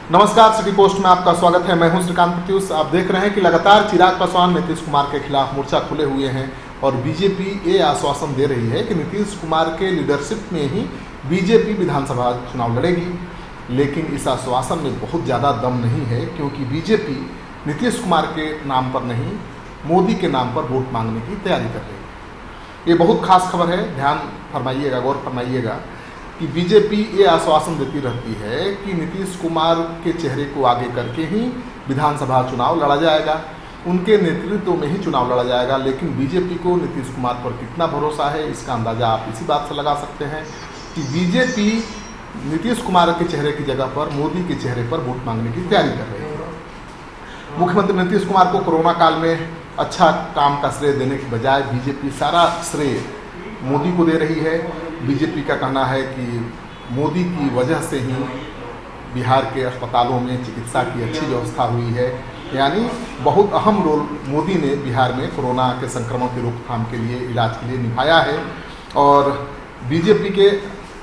नमस्कार, city post में आपका स्वागत है। मैं हूं श्रीकांत प्रत्युष। आप देख रहे हैं कि लगातार चिराग पासवान नीतीश कुमार के खिलाफ मोर्चा खुले हुए हैं और बीजेपी ये आश्वासन दे रही है कि नीतीश कुमार के लीडरशिप में ही बीजेपी विधानसभा चुनाव लड़ेगी। लेकिन इस आश्वासन में बहुत ज़्यादा दम नहीं है, क्योंकि बीजेपी नीतीश कुमार के नाम पर नहीं, मोदी के नाम पर वोट मांगने की तैयारी कर रही है। ये बहुत खास खबर है, ध्यान फरमाइएगा, गौर फरमाइएगा कि बीजेपी ये आश्वासन देती रहती है कि नीतीश कुमार के चेहरे को आगे करके ही विधानसभा चुनाव लड़ा जाएगा, उनके नेतृत्व में ही चुनाव लड़ा जाएगा। लेकिन बीजेपी को नीतीश कुमार पर कितना भरोसा है, इसका अंदाज़ा आप इसी बात से लगा सकते हैं कि बीजेपी नीतीश कुमार के चेहरे की जगह पर मोदी के चेहरे पर वोट मांगने की तैयारी कर रही है। मुख्यमंत्री नीतीश कुमार को कोरोना काल में अच्छा काम का श्रेय देने के बजाय बीजेपी सारा श्रेय मोदी को दे रही है। बीजेपी का कहना है कि मोदी की वजह से ही बिहार के अस्पतालों में चिकित्सा की अच्छी व्यवस्था हुई है, यानी बहुत अहम रोल मोदी ने बिहार में कोरोना के संक्रमण की रोकथाम के लिए, इलाज के लिए निभाया है। और बीजेपी के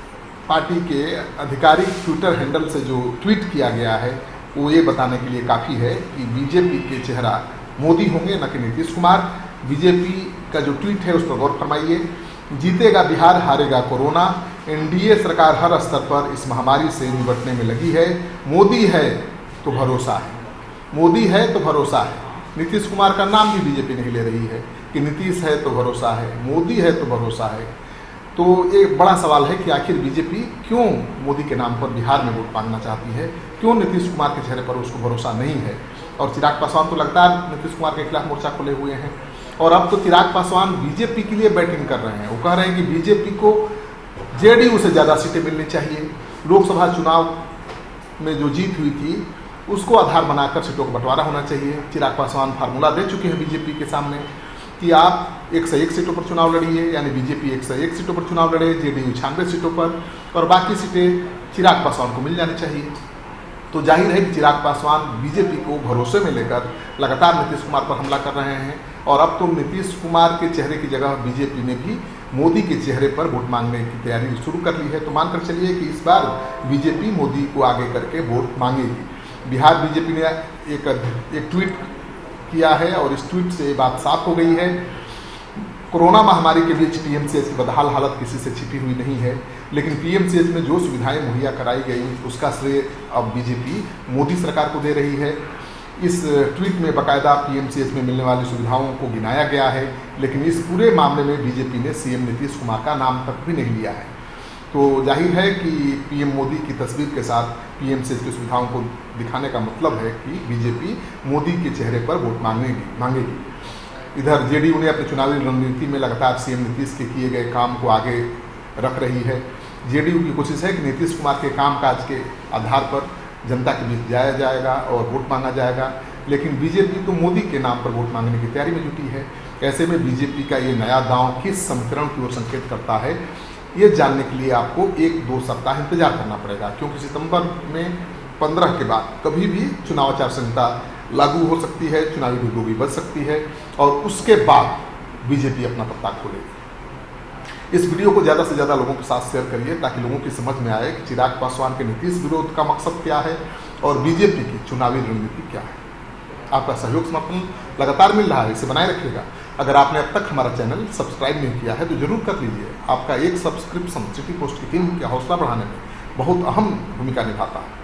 पार्टी के आधिकारिक ट्विटर हैंडल से जो ट्वीट किया गया है वो ये बताने के लिए काफ़ी है कि बीजेपी के चेहरा मोदी होंगे, न कि नीतीश कुमार। बीजेपी का जो ट्वीट है उस पर गौर फरमाइए। जीतेगा बिहार, हारेगा कोरोना। एनडीए सरकार हर स्तर पर इस महामारी से निपटने में लगी है। मोदी है तो भरोसा है, मोदी है तो भरोसा है। नीतीश कुमार का नाम भी बीजेपी नहीं ले रही है कि नीतीश है तो भरोसा है, मोदी है तो भरोसा है। तो एक बड़ा सवाल है कि आखिर बीजेपी क्यों मोदी के नाम पर बिहार में वोट मांगना चाहती है, क्यों नीतीश कुमार के चेहरे पर उसको भरोसा नहीं है। और चिराग पासवान तो लगातार नीतीश कुमार के खिलाफ मोर्चा खोले हुए हैं और अब तो चिराग पासवान बीजेपी के लिए बैटिंग कर रहे हैं। वो कह रहे हैं कि बीजेपी को जेडीयू से ज़्यादा सीटें मिलनी चाहिए। लोकसभा चुनाव में जो जीत हुई थी उसको आधार बनाकर सीटों का बंटवारा होना चाहिए। चिराग पासवान फार्मूला दे चुके हैं बीजेपी के सामने कि आप 101 सीटों पर चुनाव लड़िए, यानी बीजेपी 101 सीटों पर चुनाव लड़े, जेडीयू 96 सीटों पर, और बाकी सीटें चिराग पासवान को मिल जानी चाहिए। तो जाहिर है कि चिराग पासवान बीजेपी को भरोसे में लेकर लगातार नीतीश कुमार पर हमला कर रहे हैं। और अब तो नीतीश कुमार के चेहरे की जगह बीजेपी ने भी मोदी के चेहरे पर वोट मांगने की तैयारी शुरू कर ली है। तो मानकर चलिए कि इस बार बीजेपी मोदी को आगे करके वोट मांगेगी। बिहार बीजेपी ने एक ट्वीट किया है और इस ट्वीट से ये बात साफ हो गई है। कोरोना महामारी के बीच पीएमसीएच की बदहाल हालत किसी से छिपी हुई नहीं है, लेकिन पीएमसीएच में जो सुविधाएं मुहैया कराई गई उसका श्रेय अब बीजेपी मोदी सरकार को दे रही है। इस ट्वीट में बाकायदा पीएमसीएच में मिलने वाली सुविधाओं को गिनाया गया है, लेकिन इस पूरे मामले में बीजेपी ने सीएम नीतीश कुमार का नाम तक भी नहीं लिया है। तो जाहिर है कि पीएम मोदी की तस्वीर के साथ पीएमसीएच की सुविधाओं को दिखाने का मतलब है कि बीजेपी मोदी के चेहरे पर वोट मांगेगी। इधर जेडीयू ने अपनी चुनावी रणनीति में लगातार सीएम नीतीश के किए गए काम को आगे रख रही है। जेडीयू की कोशिश है कि नीतीश कुमार के कामकाज के आधार पर जनता के बीच जाया जाएगा और वोट मांगा जाएगा। लेकिन बीजेपी तो मोदी के नाम पर वोट मांगने की तैयारी में जुटी है। ऐसे में बीजेपी का ये नया दांव किस समीकरण की ओर संकेत करता है, ये जानने के लिए आपको 1-2 सप्ताह इंतजार करना पड़ेगा, क्योंकि सितंबर में 15 के बाद कभी भी चुनाव आचार संहिता लागू हो सकती है, चुनावी डुगडुगी बच सकती है और उसके बाद बीजेपी अपना पत्ता खोलेगी। इस वीडियो को ज़्यादा से ज़्यादा लोगों के साथ शेयर करिए ताकि लोगों की समझ में आए कि चिराग पासवान के नीतीश विरोध का मकसद क्या है और बीजेपी की चुनावी रणनीति क्या है। आपका सहयोग समर्थन लगातार मिल रहा है, इसे बनाए रखिएगा। अगर आपने अब तक हमारा चैनल सब्सक्राइब नहीं किया है तो जरूर कर लीजिए। आपका एक सब्सक्रिप्शन सिटी पोस्ट की टीम का हौसला बढ़ाने में बहुत अहम भूमिका निभाता है।